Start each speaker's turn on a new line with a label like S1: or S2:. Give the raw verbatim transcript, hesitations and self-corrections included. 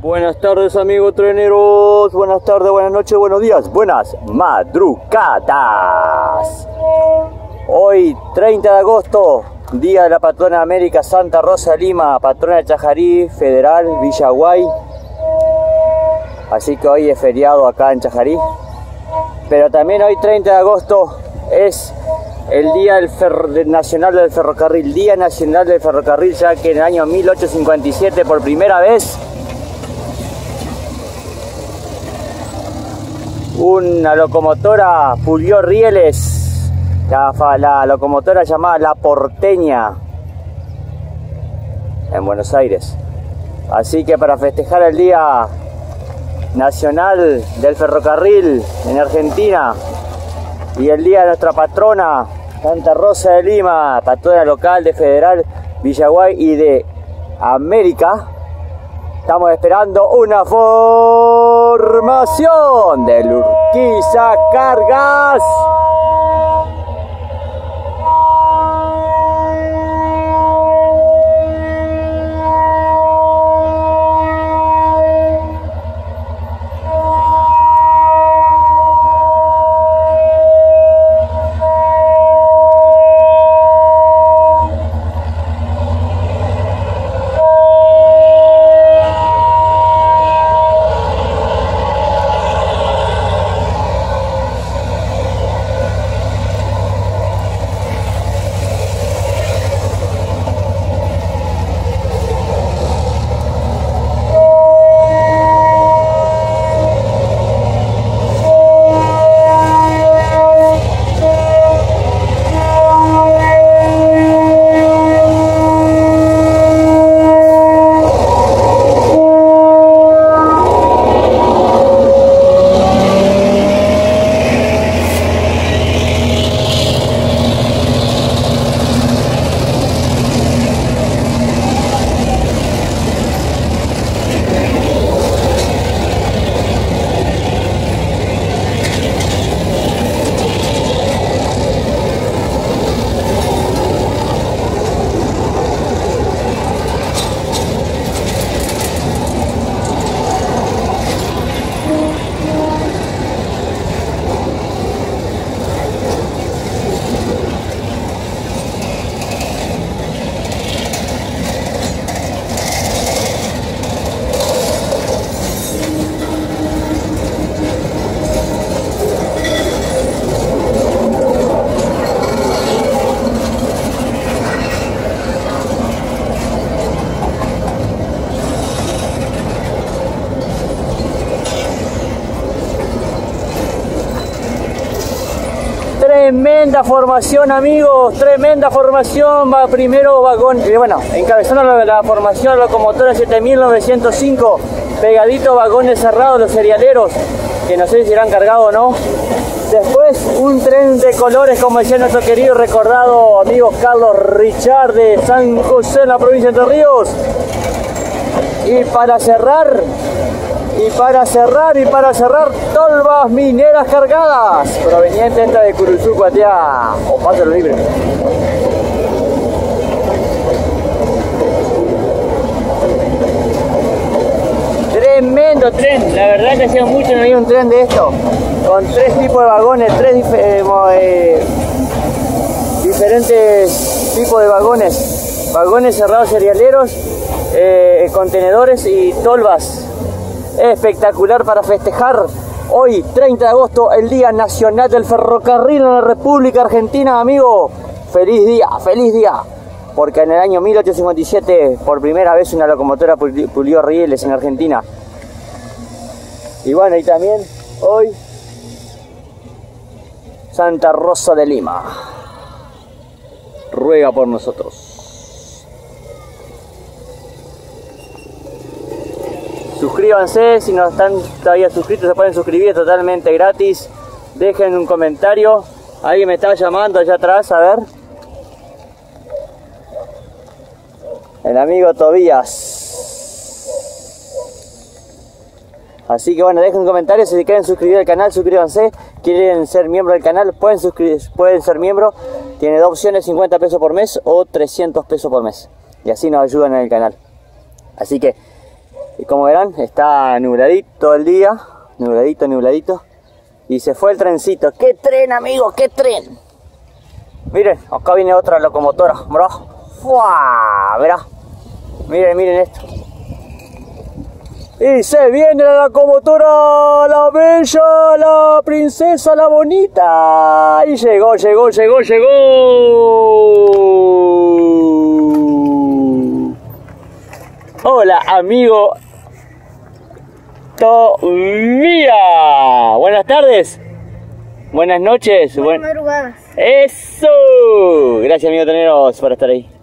S1: Buenas tardes, amigos treneros, buenas tardes, buenas noches, buenos días, buenas madrugadas. Hoy, treinta de agosto, día de la patrona de América, Santa Rosa de Lima, patrona de Chajarí, Federal, Villaguay. Así que hoy es feriado acá en Chajarí. Pero también hoy, treinta de agosto, es el Día del Fer Nacional del Ferrocarril, Día Nacional del Ferrocarril, ya que en el año mil ochocientos cincuenta y siete, por primera vez, una locomotora pulió rieles, la, la locomotora llamada La Porteña, en Buenos Aires. Así que para festejar el Día Nacional del Ferrocarril en Argentina y el Día de nuestra patrona Santa Rosa de Lima, patrona local de Federal, Villaguay y de América, estamos esperando una formación del Urquiza Cargas. Tremenda formación, amigos, tremenda formación. Va primero vagón, eh, bueno, encabezando la, la formación locomotora siete mil novecientos cinco, pegadito vagones cerrados, los serialeros, que no sé si serán cargados o no. Después un tren de colores, como decía nuestro querido recordado amigo Carlos Richard de San José, en la provincia de Entre Ríos. Y para cerrar, y para cerrar, y para cerrar, tolvas mineras cargadas, provenientes esta de Curuzú, Cuatiá, o Paso Libre. Tremendo tren, la verdad que hacía mucho no había un tren de esto, con tres tipos de vagones, tres dif eh, eh, diferentes tipos de vagones, vagones cerrados serialeros, eh, contenedores y tolvas. Espectacular para festejar hoy, treinta de agosto, el Día Nacional del Ferrocarril en la República Argentina, amigo. Feliz día, feliz día. Porque en el año mil ochocientos cincuenta y siete, por primera vez, una locomotora pulió rieles en Argentina. Y bueno, y también hoy, Santa Rosa de Lima ruega por nosotros. Suscríbanse, si no están todavía suscritos se pueden suscribir, es totalmente gratis. Dejen un comentario. Alguien me está llamando allá atrás, a ver. El amigo Tobías. Así que bueno, dejen un comentario, si quieren suscribir al canal, suscríbanse. Quieren ser miembro del canal, pueden, pueden ser miembro. Tiene dos opciones, cincuenta pesos por mes o trescientos pesos por mes. Y así nos ayudan en el canal. Así que Y como verán, está nubladito el día, nubladito, nubladito. Y se fue el trencito. ¡Qué tren, amigos! ¡Qué tren! Miren, acá viene otra locomotora, bro. ¡Fua! Verá. Miren, miren esto. Y se viene la locomotora, la bella, la princesa, la bonita. Y llegó, llegó, llegó, llegó. Hola, amigo Tobía. Buenas tardes. Buenas noches.
S2: Buenas madrugadas.
S1: Eso. Gracias, amigo Toneros, por estar ahí.